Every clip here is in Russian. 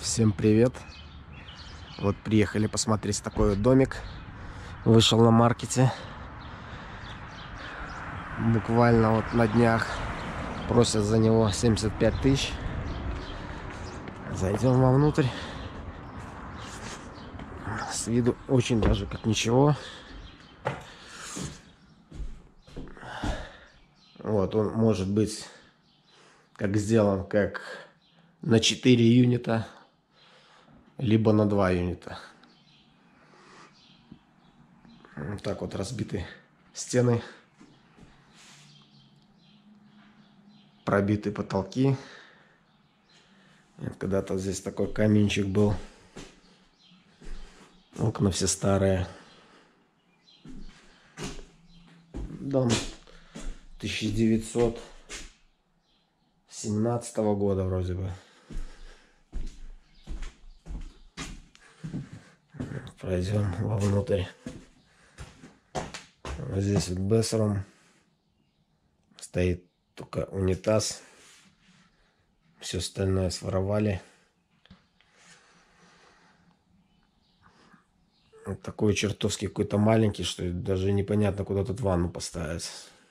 Всем привет! Вот приехали посмотреть такой вот домик. Вышел на маркете. Буквально вот на днях просят за него 75 тысяч. Зайдем вовнутрь. С виду очень даже как ничего. Вот он может быть как сделан как на 4 юнита, либо на 2 юнита. Вот так вот разбиты стены, пробиты потолки. Когда-то здесь такой каминчик был. Окна все старые. Дом 1917 года вроде бы. Пройдем вовнутрь. Вот здесь вот бэсрум. Стоит только унитаз. Все остальное своровали. Вот такой чертовски какой-то маленький, что даже непонятно, куда тут ванну поставить.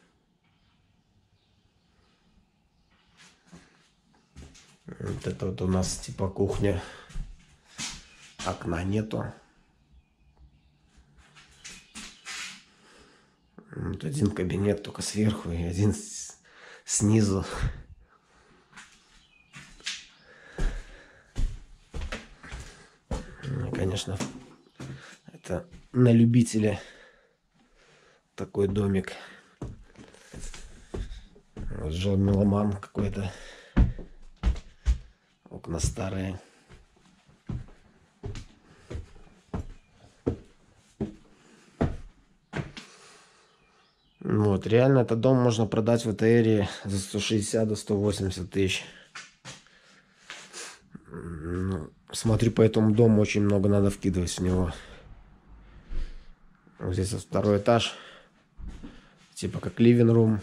Вот это вот у нас типа кухня. Окна нету. Вот один кабинет только сверху и один снизу. Ну, конечно, это на любителя такой домик. Вот жил меломан какой-то. Окна старые. Вот, реально этот дом можно продать в ВТРе за 160 до 180 тысяч. Ну, смотрю, по этому дому очень много надо вкидывать в него. Вот здесь вот второй этаж. Типа как living room.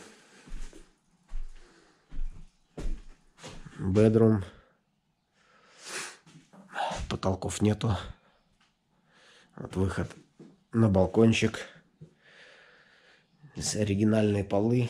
Bedroom. Потолков нету. Вот выход на балкончик. Здесь оригинальные полы.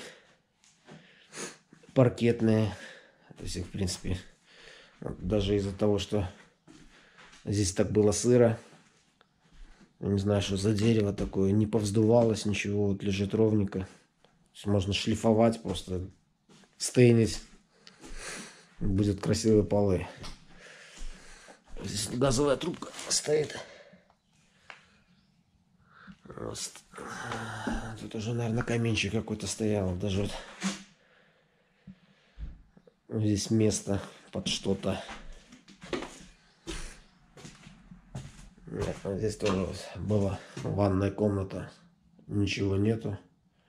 Паркетные. То есть их, в принципе, вот даже из-за того, что здесь так было сыро. Я не знаю, что за дерево такое. Не повздувалось ничего. Вот лежит ровненько. Можно шлифовать, просто стейнить. Будет красивые полы. Здесь газовая трубка стоит. Тут уже, наверное, каминчик какой-то стоял. Даже вот здесь место под что-то. Здесь тоже вот была ванная комната. Ничего нету.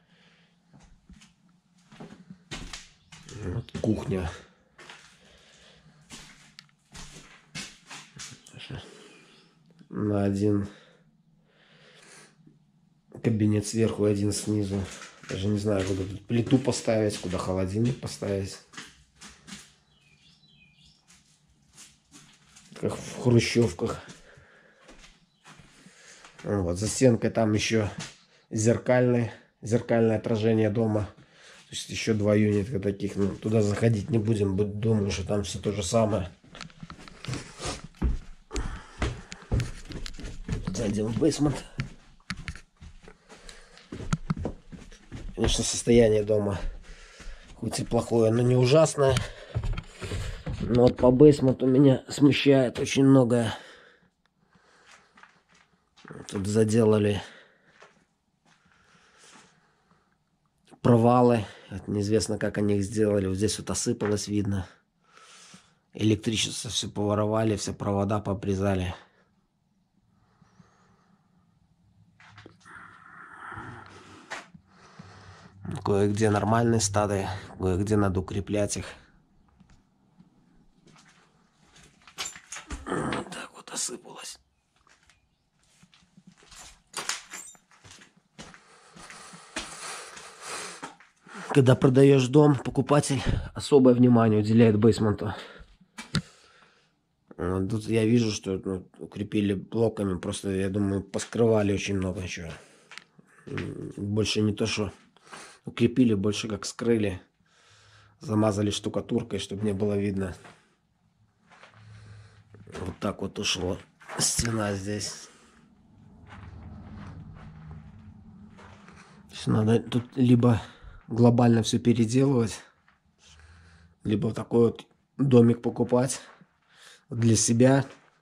Вот кухня. На один кабинет сверху и один снизу. Даже не знаю, куда тут плиту поставить, куда холодильник поставить. Как в хрущевках. Вот, за стенкой там еще зеркальное отражение дома. То есть еще 2 юнита таких. Ну, туда заходить не будем. Думаю, что там все то же самое. Зайдем в бейсмент. Конечно, состояние дома хоть и плохое, но не ужасное. Но вот по бейсменту меня смущает очень многое. Тут заделали провалы. Это неизвестно, как они их сделали. Вот здесь вот осыпалось, видно. Электричество все поворовали, все провода попрязали. Кое-где нормальные стады, кое-где надо укреплять их. Вот так вот осыпалось. Когда продаешь дом, покупатель особое внимание уделяет бейсменту. Тут я вижу, что укрепили блоками, просто, я думаю, поскрывали очень много чего. Больше не то, что укрепили, больше как скрыли. Замазали штукатуркой, чтобы не было видно. Вот так вот ушло стена здесь. Надо тут либо глобально все переделывать, либо такой вот домик покупать для себя,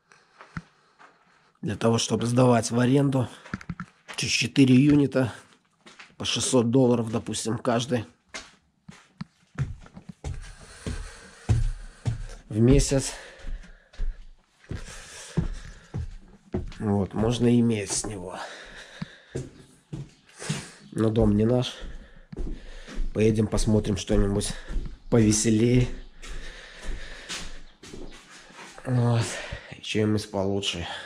для того, чтобы сдавать в аренду. 4 юнита по $600, допустим, каждый в месяц. Вот, можно иметь с него. Но дом не наш. Поедем посмотрим что-нибудь повеселее. Вот. И что-нибудь получше.